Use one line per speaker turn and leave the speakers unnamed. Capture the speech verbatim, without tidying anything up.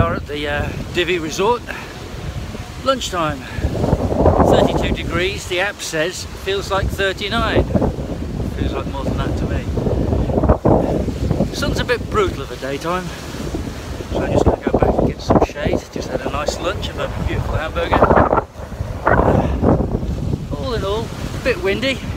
are at the uh, Divi resort. Lunchtime, thirty-two degrees, the app says, feels like thirty-nine. Feels like more than that to me. Sun's a bit brutal at the daytime, so I'm just going to go back and get some shade. Just had a nice lunch of a beautiful hamburger. Uh, all in all, a bit windy.